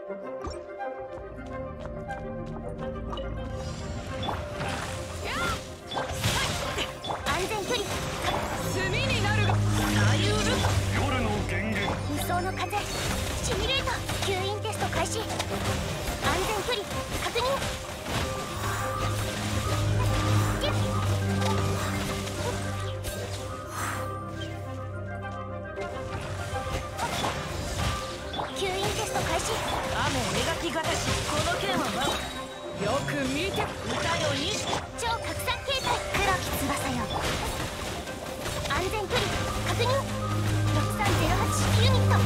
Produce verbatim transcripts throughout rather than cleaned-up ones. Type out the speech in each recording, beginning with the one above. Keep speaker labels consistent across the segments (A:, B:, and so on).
A: 安全距離。
B: 炭になるがあゆる。
C: 夜の源源。
A: 無双の風。シミュレート。吸引テスト開始。安全距離確認。吸引テスト開始。
B: 雨描きがたし、この剣はよく見て。歌よに
A: 超拡散形態。黒き翼よ。安全距離確認。ろくさんゼロはちユニット。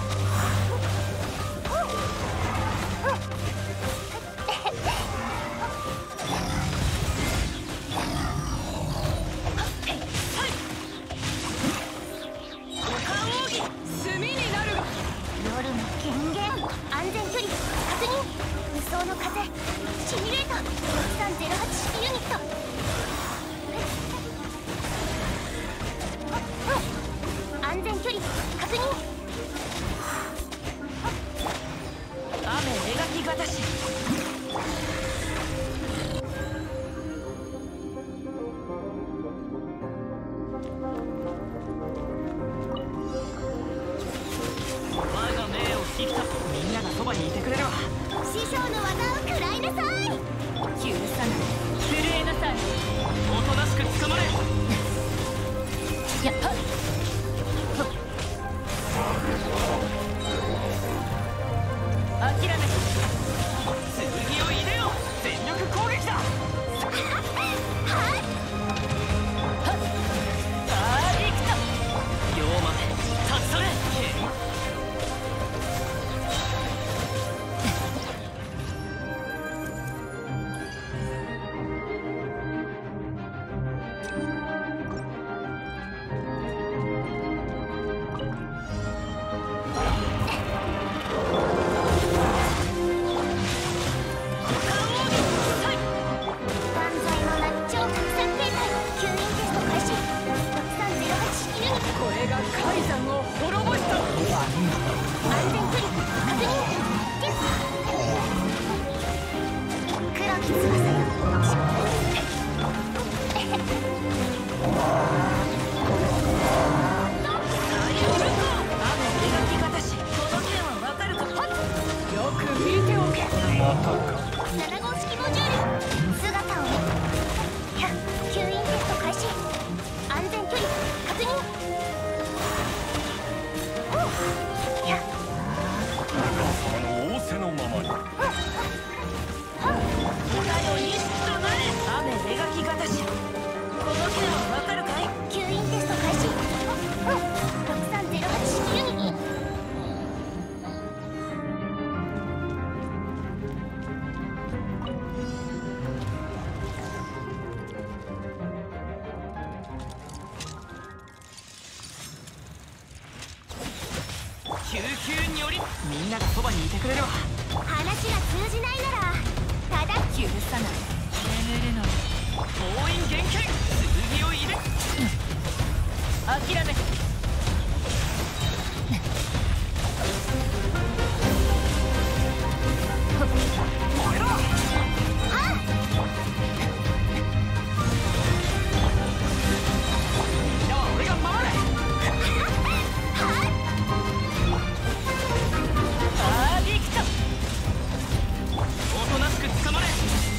B: 炭になるが
A: 夜の権限。安全距離確認。無双の風。シミュレート。ろくさんゼロはちユニット。安全距離確認。
B: 雨描きがたし。我が命を引き立つ。みんながそばにいてくれるわ。
A: 師匠の技を食らいなさい。
B: 許さない。震えなさい。おとなしく捕まれ。
A: やっはっ
B: 諦めた。剣を入れよう。全力攻撃だ。あーリクト。龍馬め立ち去れ。これが海山を滅ぼした。
A: 安全距離確認。黒き翼よ。
B: 雨描きがたし、この剣はわかるか。よく見ておけ。
C: またか。
A: なな号式モジュール。姿を見。ひゃ吸引テスト開始。安全距離確認。ひゃ
C: その仰せのままに。
B: 歌よにとなれ。雨描きがたし、この剣はわかるかい。
A: 吸引テスト開始。ろくさんゼロはちユニット。
B: 救急により。みんながそばにいてくれるわ。
A: 話が通じないならただ
B: 許さない。眠るの封印厳禁。剣を入れ。諦め。燃えろ。みんなは俺が守れ。あーリクト。おとなしく捕まれ。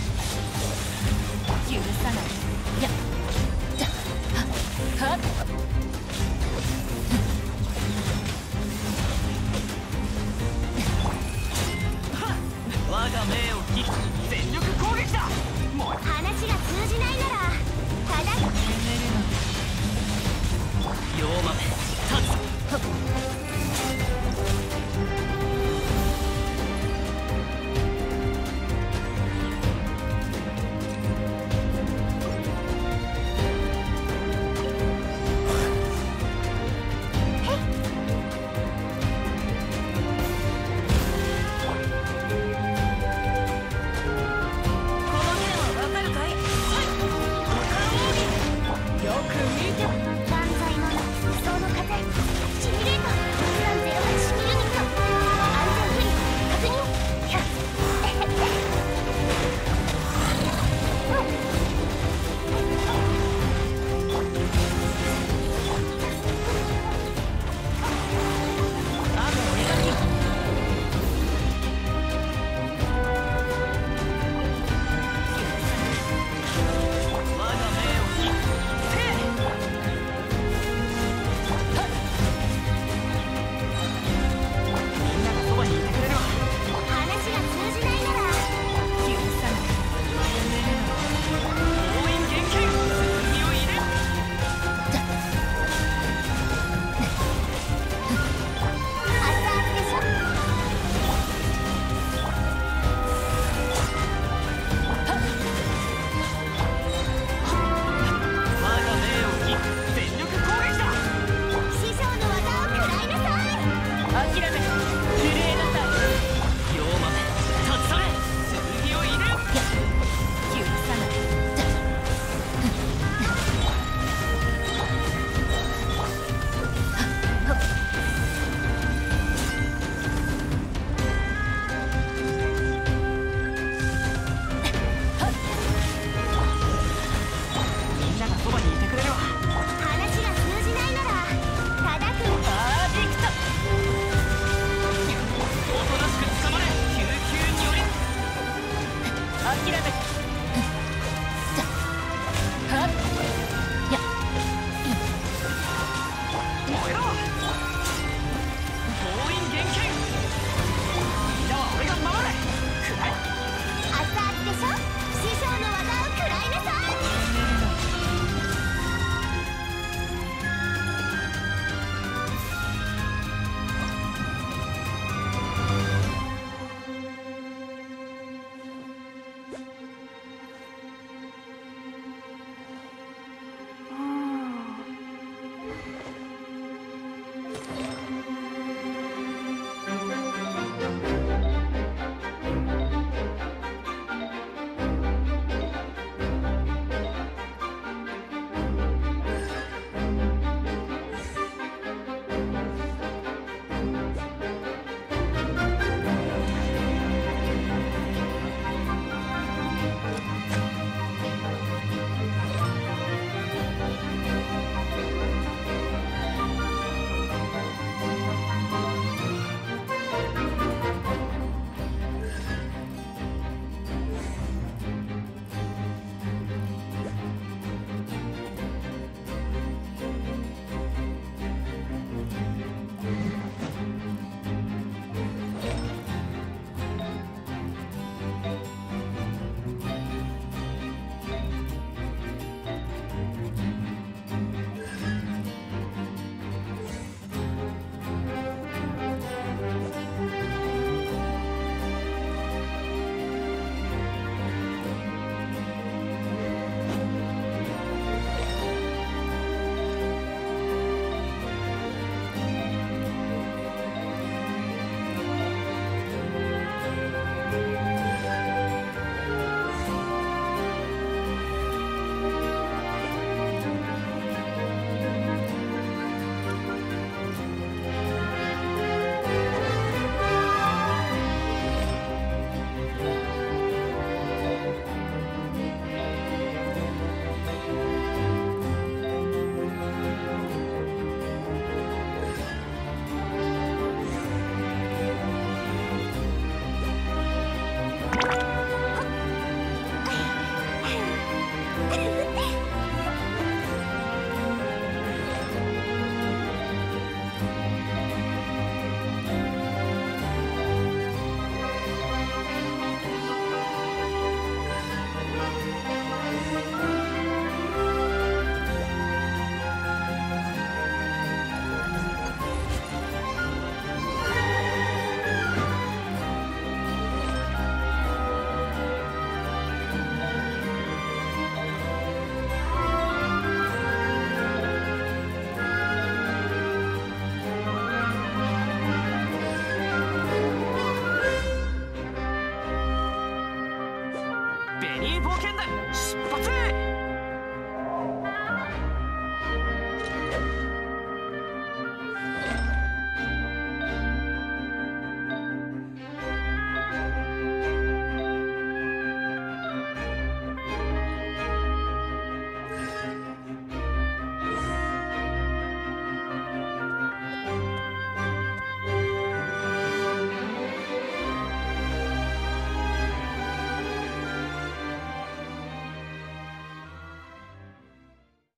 B: 許さない。やっだはっはっ。我が命を引き全力攻撃だ。もう
A: 話が通じないならただ
B: 眠るの龍馬め立つ。